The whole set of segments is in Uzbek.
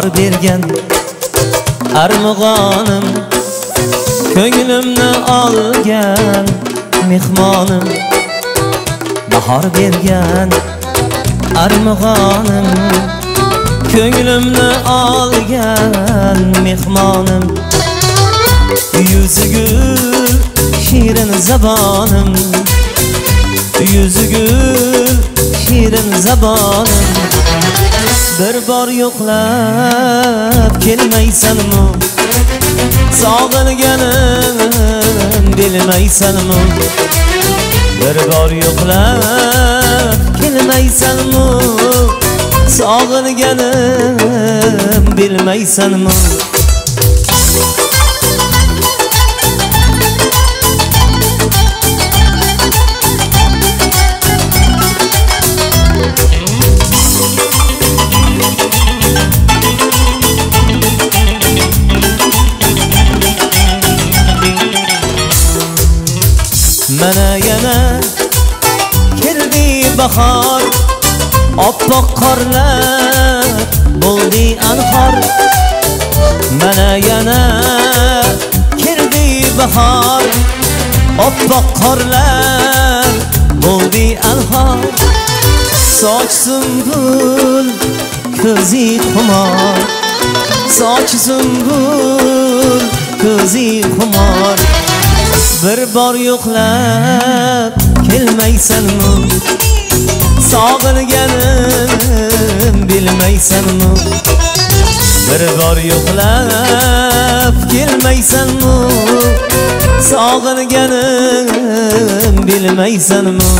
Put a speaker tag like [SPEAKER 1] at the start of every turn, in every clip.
[SPEAKER 1] bergan armug'onim, ko'nglimni olgan mehmonim. Bahor bergan armug'onim, ko'nglimni olgan mehmonim. Yuzi gul shirin zabonim, yuzi gul shirin zabonim. Bir bor yo'qlab kelmaysanmi, sog'inganim bilmaysanmi? Bir bor yo'qlab kelmaysanmi, sog'inganim bilmaysanmi? Mana yana keldi bahor, oppoq qorlar bo'ldi anhor. Mana yana keldi bahor, oppoq qorlar bo'ldi anhor. Soch sumbul, ko'zi xumor, soch sumbul, ko'zi xumor. Bir bor yo'qlab kelmaysanmi, sog'inganim bilmaysanmi? Bir bor yo'qlab kelmaysanmi, sog'inganim bilmaysanmi?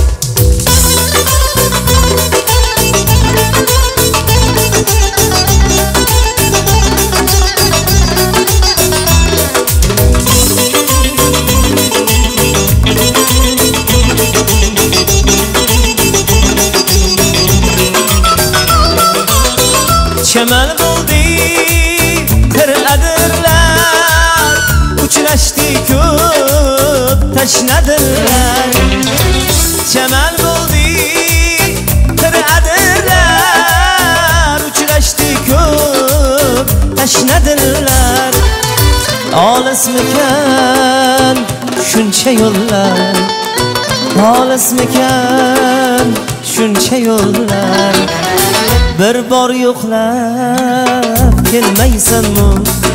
[SPEAKER 1] Chamal bo'ldi qir adirlar, uchrashdi ko'p tashnadilar. Chamal bo'ldi qir adirlar, uchrashdi ko'p tashnadilar. Olismikan shuncha yo'llar, olismikan shuncha yo'llar. Bir bor yo'qlab kelmaysanmi,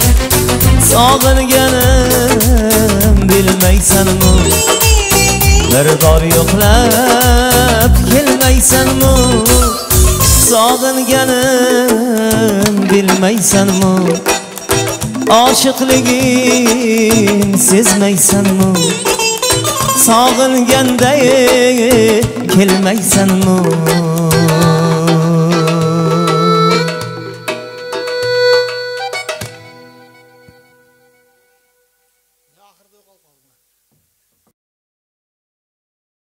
[SPEAKER 1] sog'inganim bilmaysanmi? Bir bor yo'qlab kelmaysanmi, sog'inganim bilmaysanmi? Oshiqligim sezmaysanmi, sog'inganday kelmaysanmi?